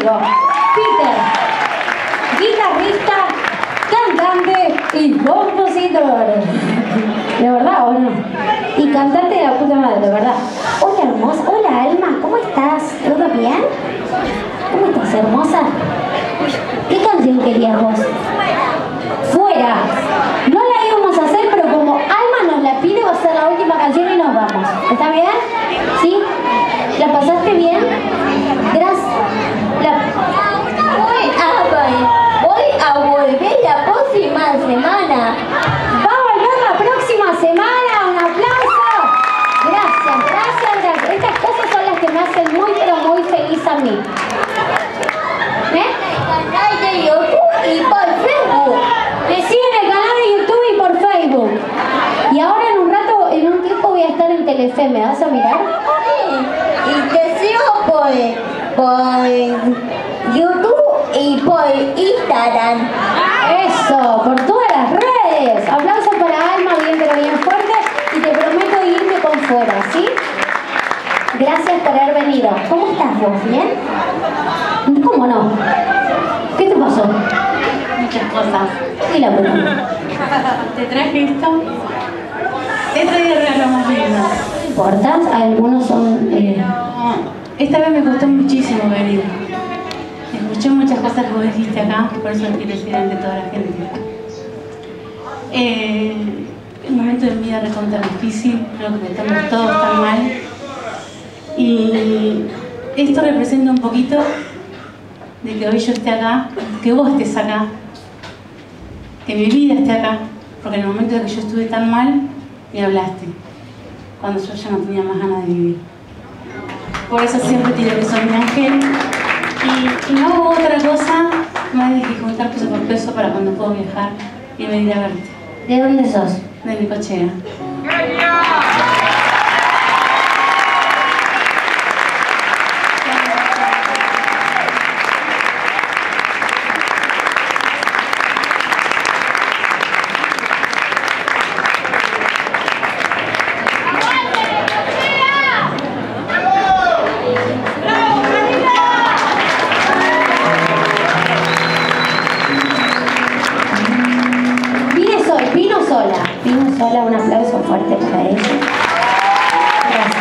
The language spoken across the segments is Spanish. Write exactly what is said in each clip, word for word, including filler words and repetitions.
amigo. Peter, guitarrista, cantante y compositor. ¿De verdad o no? Y cantante de la puta madre, de verdad. Hola, hermosa. Hola, Alma. ¿Cómo estás? ¿Todo bien? ¿Cómo estás, hermosa? ¿Qué canción querías vos? Fuera. No la íbamos a hacer, pero como Alma nos la pide, va a ser la última canción y nos vamos. ¿Está bien? ¿Sí? ¿La pasaste bien? Gracias. La... Voy a, voy a volver la próxima semana. Va a volver la próxima semana. Un aplauso. Gracias, gracias, gracias. Estas cosas son las que me hacen muy, pero muy feliz a mí. ¿Eh? Canal de YouTube y por Facebook. Me siguen en el canal de YouTube y por Facebook. Y ahora en un rato, en un tiempo voy a estar en Telefe. ¿Me vas a mirar? Sí. Y te sigo por, por YouTube y por Instagram. Eso, por todas las redes. Aplausos para Alma, bien pero bien fuerte. Y te prometo irme con fuera, ¿sí? Gracias por haber venido. ¿Cómo estás vos? ¿Bien? ¿Cómo no? ¿Qué te pasó? Muchas cosas. Y la pregunta. ¿Te traje esto? Te traje regalos más lindos. ¿No importa? Algunos son... Eh... Esta vez me costó muchísimo venir. Escuché muchas cosas que vos dijiste acá, por eso quiero decir ante toda la gente. Eh, un momento de mi vida recontra difícil, creo que estamos todos tan mal. Y esto representa un poquito de que hoy yo esté acá, que vos estés acá, que mi vida esté acá, porque en el momento de que yo estuve tan mal, me hablaste, cuando yo ya no tenía más ganas de vivir. Por eso siempre te digo que soy mi ángel y, y no hago otra cosa más de que juntar peso por peso para cuando puedo viajar y venir a verte. ¿De dónde sos? De Necochea. Hola, un aplauso fuerte para ella. Gracias.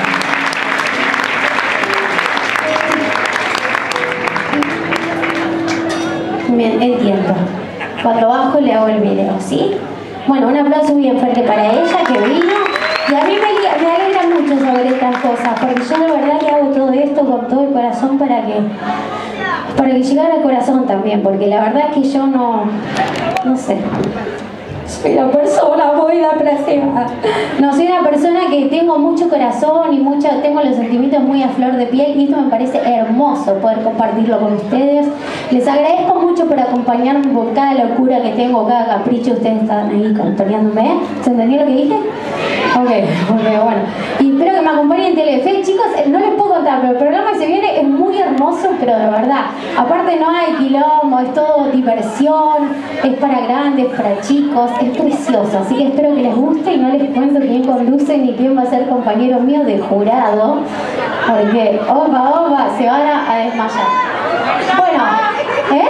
Bien, entiendo. Cuando bajo le hago el video, ¿sí? Bueno, un aplauso bien fuerte para ella que vino. Y a mí me, me alegra mucho saber estas cosas, porque yo de verdad que hago todo esto con todo el corazón para que para que llegara al corazón también, porque la verdad es que yo no, no sé. Soy una persona muy depresiva. No, soy una persona que tengo mucho corazón y mucho, tengo los sentimientos muy a flor de piel y esto me parece hermoso poder compartirlo con ustedes. Les agradezco mucho por acompañarme por cada locura que tengo, cada capricho. Ustedes están ahí acompañándome. ¿Se entendió lo que dije? Ok, ok, bueno. Y espero que me acompañen en Telefe. Chicos, no les puedo contar, pero el programa que se viene es muy hermoso, pero de verdad. Aparte no hay quilombo, es todo diversión, es para grandes, para chicos. Es precioso, así que espero que les guste y no les cuento quién conduce ni quién va a ser compañero mío de jurado, porque opa, opa, se van a, a desmayar. Bueno, ¿eh?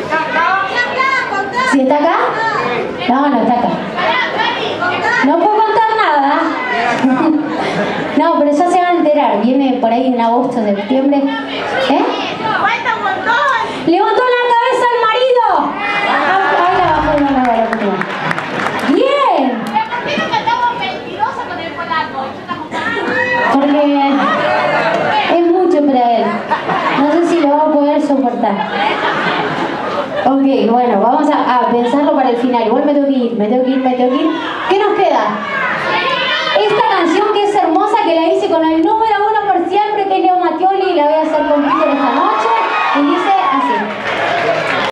¿Si está acá? No, no está acá. No puedo contar nada. No, pero ya se van a enterar, viene por ahí en agosto, septiembre. ¿Eh? ¡Levantó la cabeza el marido! Ahí la bajó de una hora. ¡Bien! Porque es mucho para él. No sé si lo va a poder soportar. Ok, bueno, vamos a, a pensarlo para el final. Igual me tengo que ir, me tengo que ir, me tengo que ir. ¿Qué nos queda?